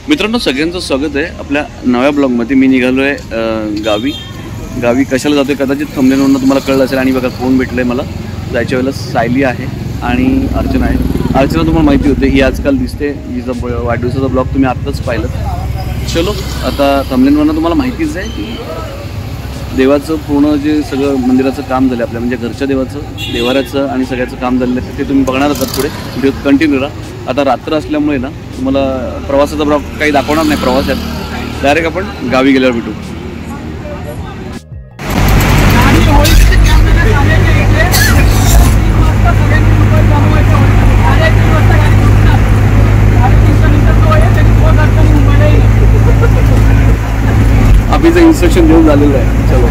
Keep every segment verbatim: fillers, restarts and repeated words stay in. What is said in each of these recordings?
मित्रांनो, सगळ्यांचं स्वागत आहे आपल्या नव्या ब्लॉगमध्ये. मी निघालो आहे गावी. गावी कशाला जातोय कदाचित थंबनेलवरून तुम्हाला कळलं असेल. आणि बघा कोण भेटलंय मला जायच्या वेळेला. सायली आहे आणि अर्चना आहे. अर्चना तुम्हाला माहिती होते, ही आजकाल दिसते. हिचा वाढदिवसाचा ब्लॉग तुम्ही आत्ताच पाहिलं. चलो आता थंबनेलवरून तुम्हाला माहितीच आहे की देवाचं पूर्ण जे सगळं मंदिराचं काम झालं आपल्या, म्हणजे घरच्या देवाचं, देवाऱ्याचं आणि सगळ्याचं काम झालेलं आहे. ते तुम्ही बघणार आहात पुढे व्हिडिओ कंटिन्यू राहा. आता रात्र असल्यामुळे ना तुम्हाला प्रवासाचा ब्लॉग काही दाखवणार नाही. प्रवासात डायरेक्ट आपण गावी गेल्यावर भेटू. अभिचं इन्स्ट्रक्शन देऊन झालेलं आहे. चलो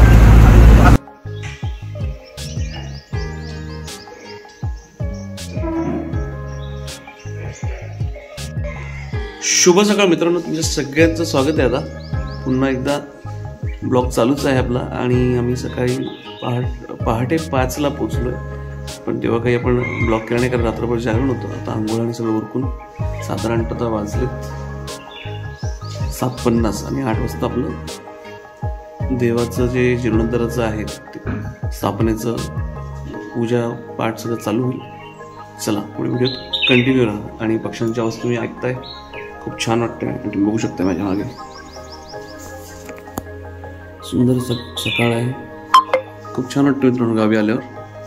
शुभ सकाळ मित्रांनो, तुमच्या सगळ्यांचं स्वागत आहे. आता पुन्हा एकदा ब्लॉग चालूच आहे आपला. आणि आम्ही सकाळी पहाट पहाटे पाचला पोचलो आहे. पण तेव्हा काही आपण ब्लॉग केला नाही, कारण रात्रभर जागरण होतं. आता आंघोळ आणि सगळं उरकून साधारणतः वाजलेत सात पन्नास आणि आठ वाजता आपलं देवाचं जे जीर्णोद्धाराचं आहे ते स्थापनेचं पूजा पाठ सगळं चालू होईल. चला पुढे व्हिडिओ कंटिन्यू राहा. आणि पक्ष्यांची आवाज तुम्ही ऐकताय, खूप छान वाटतंय. तुम्ही बघू शकता माझ्या मागे सुंदर सकाळ आहे. खूप छान वाटतं मित्रांनो गावी आल्यावर.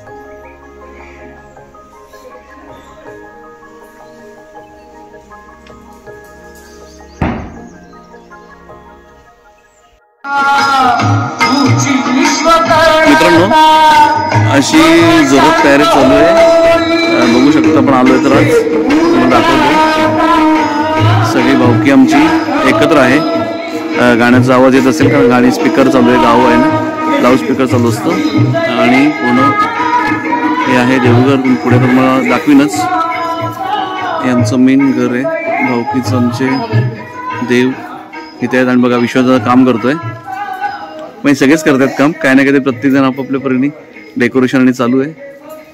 मित्रांनो अशी जोरात तयारी चालू आहे. बघू शकता आपण आलोय तर आज तुम्हाला दाखवतो. सगळी भावकी आमची एकत्र आहे. गाण्याचा आवाज येत असेल कारण गाणी स्पीकर चालू आहे. गाव आहे ना, लाऊड स्पीकर चालू असतं. आणि पूर्ण हे आहे देवघर. पुढे तर मला दाखवीनच. हे आमचं मेन घर आहे. भावकीचं आमचे देव इथे आहेत. आणि बघा विश्वाचं काम करतोय. म्हणजे सगळेच करतात काम, काय ना काय. प्रत्येक जण आपापल्या परीने डेकोरेशन आणि चालू आहे.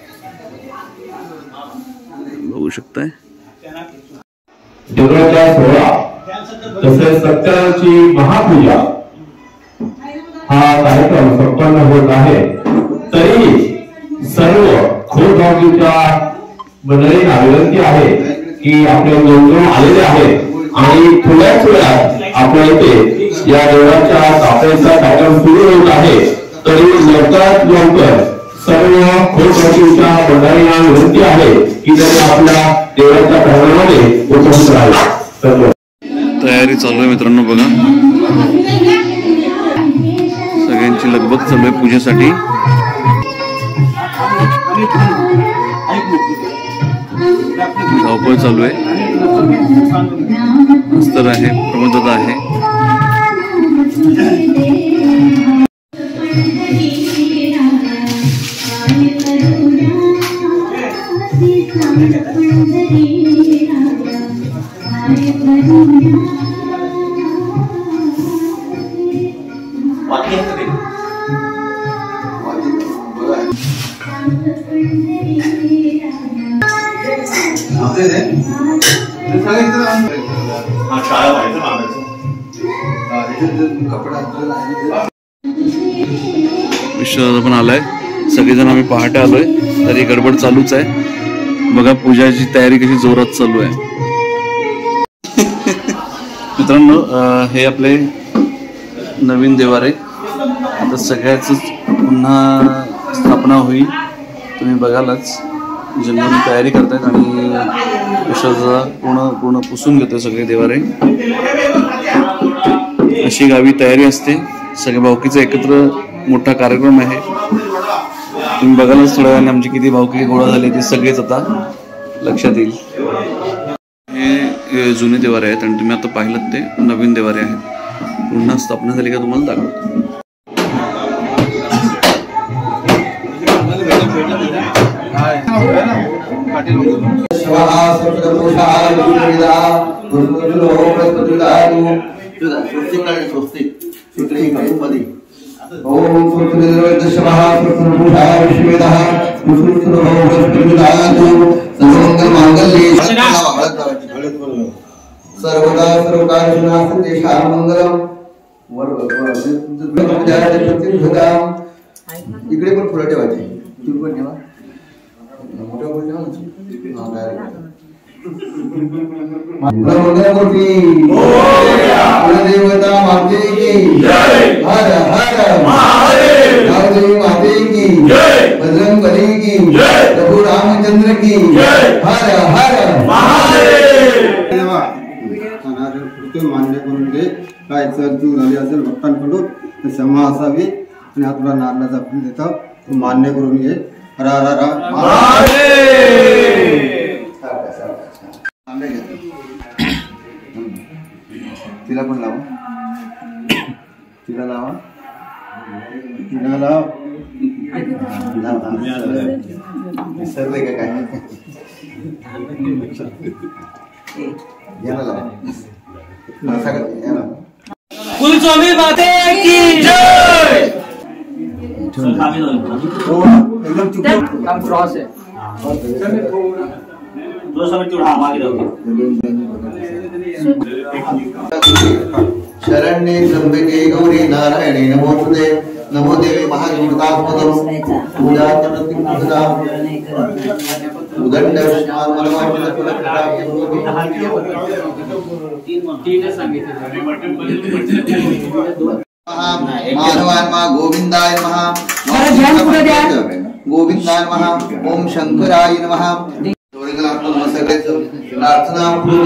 बघू शकताय. देवळाच्या सोहळा तसेच सत्याची महापूजा हा कार्यक्रम संपन्न होत आहे. तरी सर्व खोलभावकीच्या मंडळींना विनंती आहे की आपल्या दोन आलेले आहेत आणि थोड्याच वेळात आपल्या इथे या देवळाच्या स्थापनेचा कार्यक्रम सुरू होत आहे. तरी लवकरात लवकर सर्व खोलभावकीच्या मंडळींना विनंती आहे की त्यांनी आपल्या देवळाच्या प्रांगणामध्ये उपस्थित राहावे. तयारी चालू आहे मित्रांनो. बघा सगळ्यांची लगबग चालू आहे पूजेसाठी. धावपळ चालू आहे. अस्तर आहे, प्रमोदता आहे. विश्वास पण आलाय. सगळेजण आम्ही पहाटे आलोय तरी गडबड चालूच आहे. बघा पूजाची तयारी कशी जोरात चालू आहे. मित्रांनो हे आपले नवीन देवारे. आता सगळ्याच पुन्हा स्थापना होईल. तुम्ही बघालच जनरली तयारी करतायत. आणि विश्वासा पूर्ण पूर्ण पुसून घेतो सगळे देवारे. अशी गावी तयारी असते. सगळ्या भावकीचा एकत्र मोठा कार्यक्रम आहे. तुम्ही बघायलाच थोड्या वेळाने आमची किती भावकी गोळा झाली ते सगळेच आता लक्षात येईल. हे जुने देवारे आहेत आणि तुम्ही आता पाहिलं ते नवीन देवारे आहेत. पुन्हा स्थापना झाली का तुम्हाला दाखवतो. ओम सुत्रदेवदशमः सुत्रभूषाय विश्वेदः मुसुत्रभो वस्त्रविदातु सर्वमंगल मांगल्ये सर्वदा सर्वकार्यनास्ते शामंगलम इकडे पण फुलं ठेवायची तुम्ही पण ठेवा मोठ्या फुलं ठेवा मंगलमूर्ती कुलदेवता माते की जय हर हर महादेव नागदेवी माते की जय बजरंगबली की जय प्रभु रामचंद्र की जय हर हर महादेव देवा अनार कृती मान्य करून घे काय चूक झाली असेल भक्तांकडून तर क्षमा असावी आणि आपला नारळाचा फूल देतो मान्य करून घे हर हर महादेव तिला पण लावा तिला लावा तिला लाव विसरले का काय याला लावा कुलस्वामी माते की जय. एकदम चुप क्रॉस आहे शरण्ये त्र्यंबके गौरी नारायणी नमोस्तुते नमो देवी महागुरुतात्मदं पूजा तनतिमुदा उदंड माधवाय नमः गोविंदाय नमः गोविंदाय नमः ओम शंकराय नमः प्रार्थना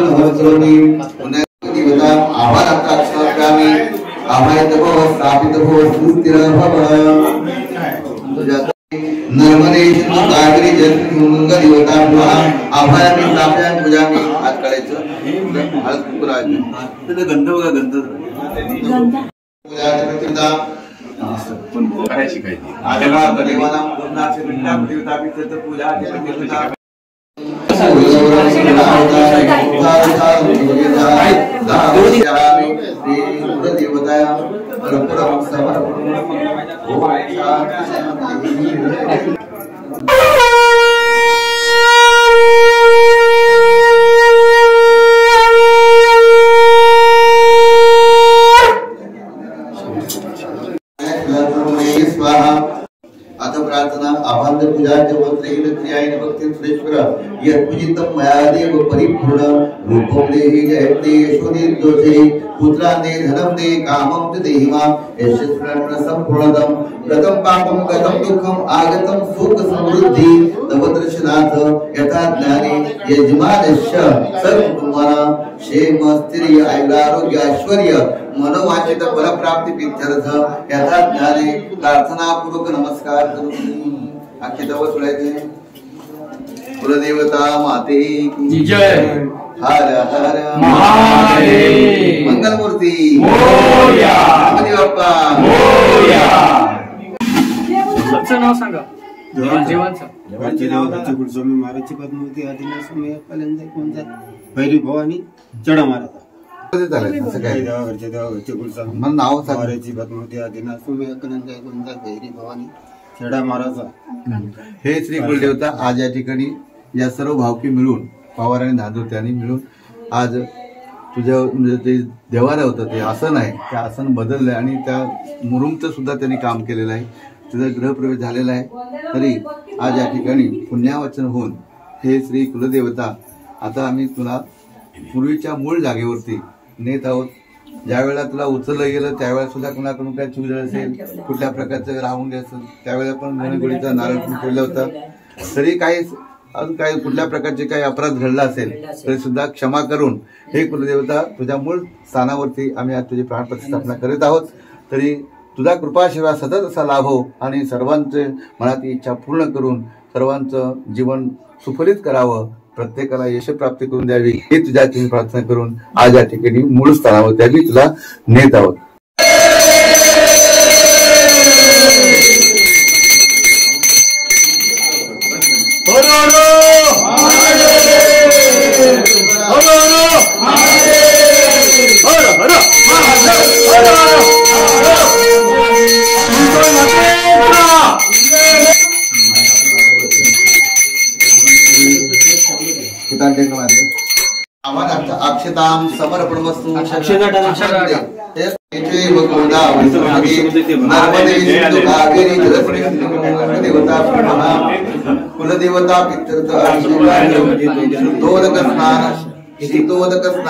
आभारामी आभारित भव स्थापित भव सुस्थिर भव नर्मदे सिंधु कावेरी जलगंगा आभारामी स्थापयामी पूजामी आज करायचं हळद कुंकू लावायचं त्याचा गंध बघा गंध पूजा प्रतिपदा पण काय शिकायची आदेवा देवानां गुरुनाथ विद्या देवता पितर पूजा प्रतिपदा प्रार्थना आभांत पूजा जवत्रेन क्रियायन भक्ति सुरेश्वर यत्पूजितं मयादेव परिपूर्ण रूपं देहि जयते यशोदे दोषे पुत्रांदे धनं दे कामं च देहि मां यशस्वरण संपूर्णदं गतं पापं गतं दुःखं आगतं सुख समृद्धि तव दर्शनाथ यथा ज्ञाने यजमानस्य सर्वकुटुंबानां क्षेम स्थैर्य आयुरारोग्य ऐश्वर्य मनोवांछित फलप्राप्ति प्रीत्यर्थ यथा ज्ञाने प्रार्थना पूर्वक नमस्कार करून आखे दव सोडायचे कुलदेवता माते की जय हर हर महादेव मंगलमूर्ती मोरया गणपती बाप्पा मोरया तुमचं नाव सांगा जीवनचं देवाची कुलस्वामी महाराजची पद्मावती आदिनाथ स्वामी कल्याण कोणता भैरी भवानी चढा महाराज असं काय देवाघरचे देवाघरचे कुलस्वामी मन नाव सांग महाराजची पद्मावती आदिनाथ स्वामी कल्याण कोणता भैरी भवानी चढा महाराजा हे श्री कुलदेवता आज या ठिकाणी या सर्व भावकी मिळून पवार आणि धांदोत्यांनी मिळून आज तुझ्या म्हणजे ते देवाला होतं ते आसन आहे ते आसन बदललंय आणि त्या मुरुमचं सुद्धा त्यांनी काम केलेलं आहे तुझा गृहप्रवेश झालेला आहे तरी आज या ठिकाणी पुण्यावचन होऊन हे श्री कुलदेवता आता आम्ही तुला पूर्वीच्या मूळ जागेवरती नेत आहोत. ज्यावेळेला तुला उचललं गेलं त्यावेळेला सुद्धा कुणाकडून काय चूक झाली असेल कुठल्या प्रकारचं राहून घ्यायचं त्यावेळेला पण गणगोळीचा नारळ पण केलं होतं तरी काही अजून काही कुठल्या प्रकारचे काही अपराध घडला असेल तरी सुद्धा क्षमा करून हे कुलदेवता तुझ्या मूळ स्थानावरती आम्ही आज तुझी प्राणप्रतिष्ठापना करीत आहोत. तरी तुझा कृपाशिवाय सतत असा लाभो आणि सर्वांचे मनाची इच्छा पूर्ण करून सर्वांचं जीवन सुफलित करावं प्रत्येकाला यश प्राप्ती करून द्यावी हे तुझ्या ठिकाणी प्रार्थना करून आज या ठिकाणी मूळ स्थानावर त्यावी तुला नेत आहोत. आम्हाला अक्षर अक्षतां समर्पणमस्तु कुलदेवता पितृ शुद्धोदक स्नान शीतोदक स्नान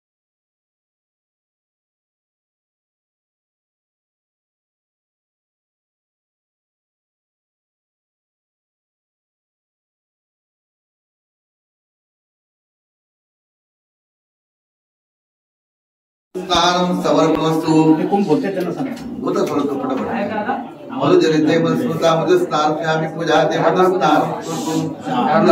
स्नानं समर्पणमस्तु होतं थोडं फटाफट मधु जरिते मधुस्मृता मधु स्नान आम्ही पूजाते मधु स्नान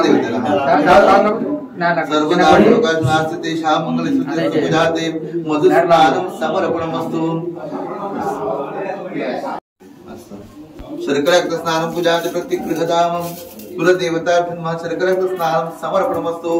सर्वदा लोकांनास्ते तेषां मंगलसूत्रे पूजाते मधु स्नानं समर्पणमस्तु शर्कराक्त स्नानं पूजाते प्रतिगृहदामं कुलदेवताभ्यः शर्कराक्त स्नानं समर्पणमस्तु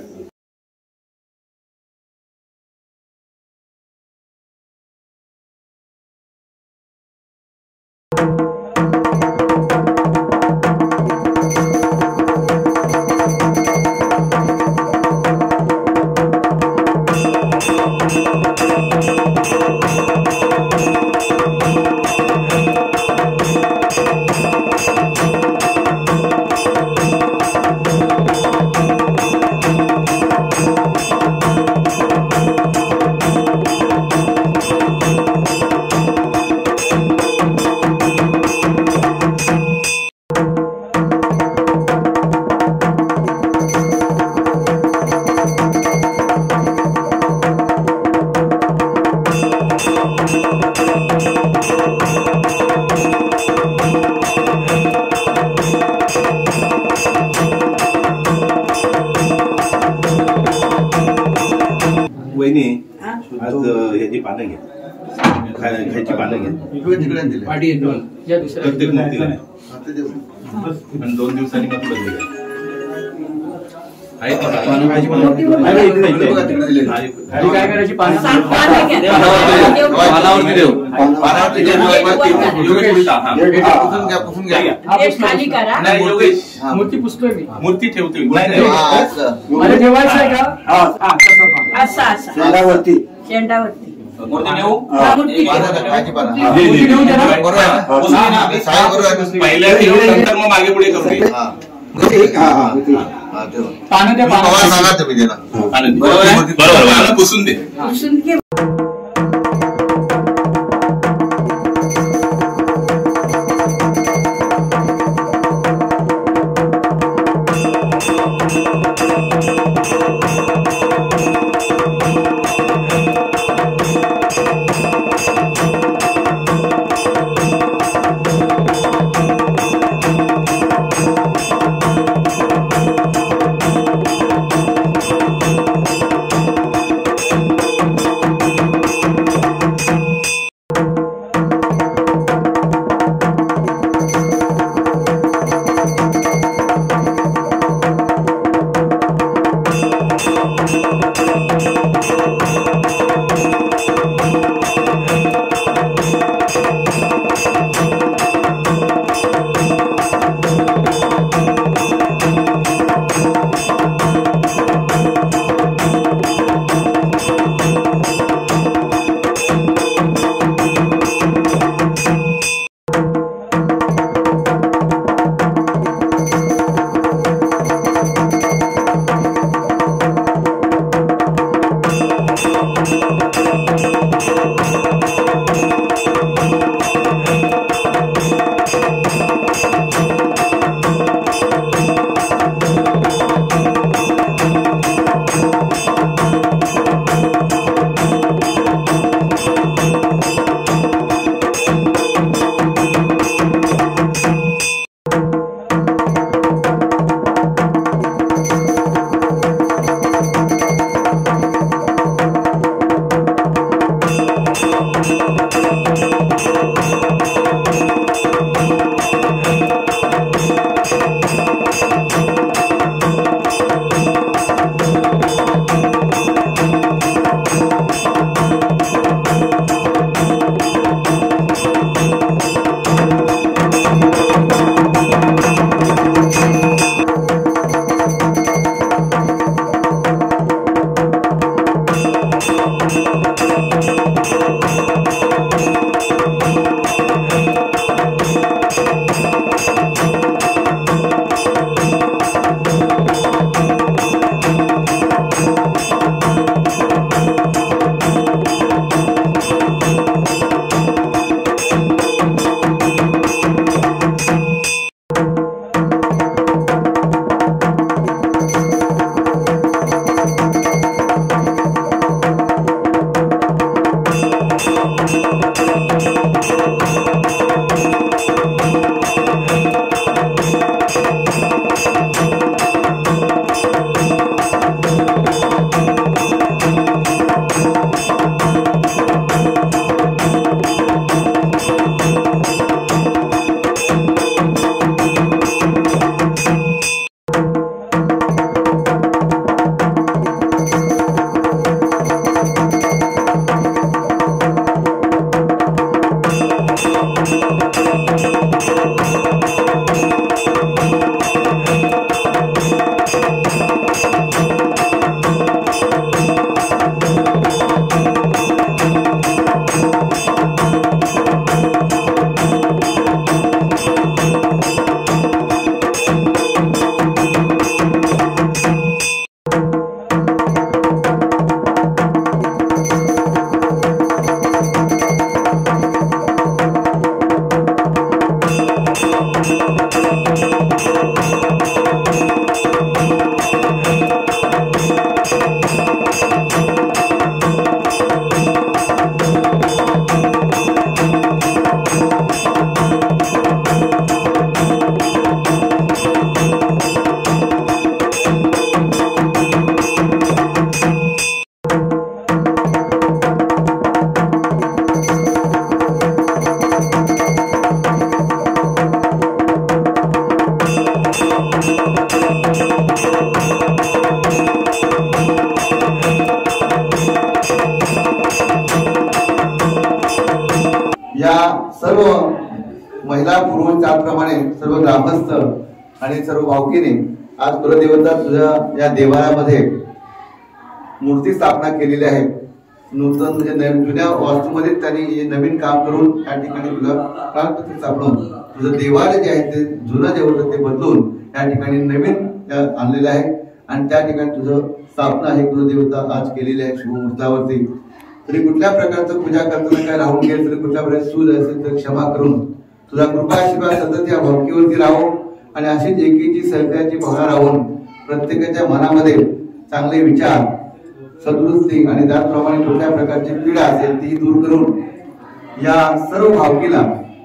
वहिनी आज याची पानं घे खायची पानं घे प्रत्येक मूर्तीला आणि दोन दिवसांनी मग बदली आहे काय करायची मूर्ती पुसतोय मी मूर्ती ठेवतोय ठेवायचं आहे का असा असा शेंडावरती शेंडावरती मूर्ती नेऊ पहिल्या ठेवून नंतर मग मागे पुढे करू नये पानं त्या बरोबर पुसून दे पुसून घे सर्व ग्रामस्थ आणि सर्व भावकीने आज कुलदेवता तुझ्या या देवाऱ्यामध्ये मूर्ती स्थापना केलेली आहे. नूतन म्हणजे नवीन जुन्या वास्तूमध्ये त्यांनी हे नवीन काम करून या ठिकाणी तुझं प्राण स्थापन तुझं देवालय जे आहे ते जुनं जे होतं ते बदलून या ठिकाणी नवीन आणलेलं आहे आणि त्या ठिकाणी तुझं स्थापना आहे कुलदेवता आज केलेली आहे शुभमुहूर्तावरती. तरी कुठल्या प्रकारचं पूजा करताना काय राहून गेल तरी कुठल्या प्रकारचे चूक असेल तर क्षमा करून तुझा कृपा आशीर्वाद सतत या भावकीवरती राहो आणि अशीच एकीची सहकार्याची भावना राहून प्रत्येकाच्या मनामध्ये चांगले विचार सदुरुस्ती आणि त्याचप्रमाणे कुठल्या प्रकारची पीडा असेल ती दूर करून या सर्व भावकीला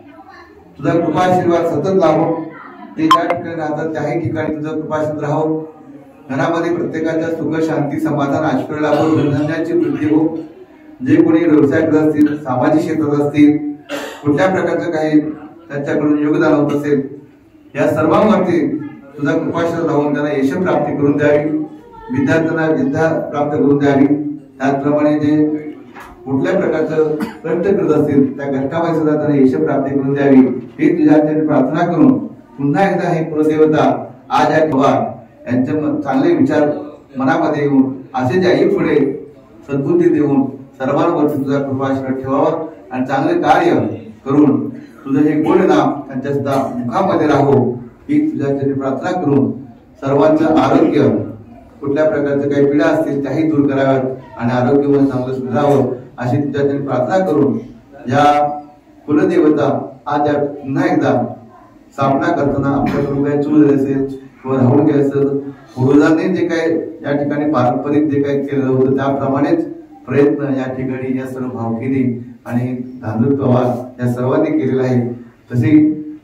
तुझा कृपा आशीर्वाद सतत लाभो. ते ज्या ठिकाणी राहतात त्याही ठिकाणी तुझा कृपा आशीर्वाद राहो. घरामध्ये प्रत्येकाच्या सुख शांती समाधान ऐश्वर्य लाभो. धनधान्याची वृद्धी हो. जे कोणी व्यवसाय करत असतील सामाजिक क्षेत्रात असतील कुठल्या प्रकारचं काही त्यांच्याकडून योगदान होत असेल या सर्वांवरती तुझा कृपा आशीर्वाद राहून त्यांना यश प्राप्ती करून द्यावी. विद्यार्थ्यांना विद्या प्राप्त करून द्यावी. त्याचप्रमाणे जे कुठल्या प्रकारचं कष्ट करत असतील त्या कष्टामध्ये सुद्धा त्यांना यश प्राप्ती करून द्यावी ही तुझ्या प्रार्थना करून पुन्हा एकदा हे कुलदेवता आज या पवार यांचे चांगले विचार मनामध्ये येऊन असे ज्याही पुढे सद्बुद्धी देऊन सर्वांवरती तुझा कृपा आशीर्वाद ठेवावा आणि चांगले कार्य करून तुझं हे गोड नाम त्यांच्या सुद्धा मुखामध्ये राहो ही तुझ्या प्रार्थना करून सर्वांचं आरोग्य कुठल्या प्रकारच्या काही पीडा असतील त्याही दूर कराव्यात आणि आरोग्यवर चांगलं सुधारावं अशी तुझ्या प्रार्थना करून या कुलदेवता आज या पुन्हा एकदा स्थापना करताना आपल्याकडून काही चूक असेल किंवा राहून गेले असेल पूर्वजांनी जे काही या ठिकाणी पारंपरिक जे काही केलेलं होतं त्याप्रमाणेच प्रयत्न या ठिकाणी या सर्व भावकीने आणि धांदूर पवार या सर्वांनी केलेला आहे. तशी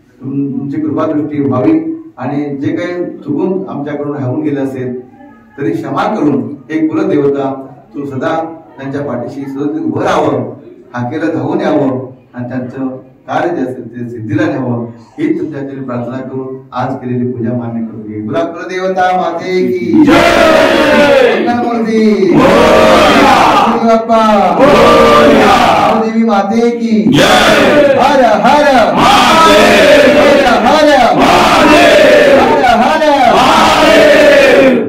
तुमची कृपादृष्टी व्हावी आणि जे काही चुकून आमच्याकडून राहून गेले असेल तरी क्षमा करून हे कुलदेवता तू सदा त्यांच्या पाठीशी सतत उभं राहावं हाकेला धावून यावं आणि त्यांचं कार्य जे असेल ते सिद्धीला न्यावं ही तुमच्या प्रार्थना करून आज केलेली पूजा मान्य करून घे. बोला कुलदेवता माते की जय. मंगलमूर्ती बाप्पा देवी माते की जय. हर हर महादेव. हर हर महादेव. हर हर महादेव.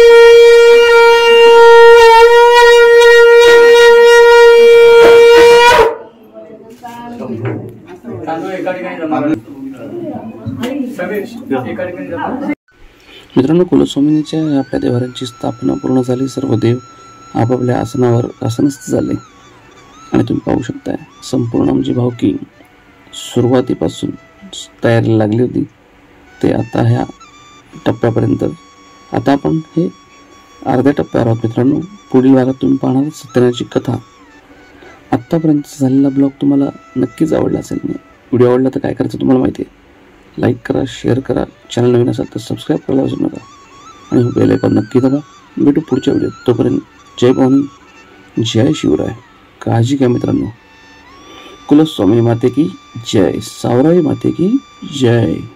मित्रांनो, कुलस्वामिनीच्या आपल्या देवाऱ्यांची स्थापना पूर्ण झाली. सर्व देव आपापल्या आसनावर आसनस्थ झाले आणि तुम्ही पाहू शकताय संपूर्ण आमची भावकी सुरुवातीपासून तयारीला लागली होती ते आता ह्या टप्प्यापर्यंत. आता आपण हे अर्ध्या टप्प्यावर आहोत. मित्रांनो, पुढील भागात तुम्ही पाहणार सत्यनारायणाची कथा. आत्तापर्यंत झालेला ब्लॉग तुम्हाला नक्कीच आवडला असेल. व्हिडिओ आवडला तर काय करायचं तुम्हाला माहिती आहे. लाईक करा, शेअर करा, चॅनल नवीन असेल तर सबस्क्राईब करायला विसरू नका आणि बेल आयकॉन नक्की दाबा. भेटू पुढच्या व्हिडिओत. तोपर्यंत जय भवानी, जय शिवराय. काळजी घ्या मित्रांनो. कुलस्वामिनी माते की जय. सावराई माते की जय.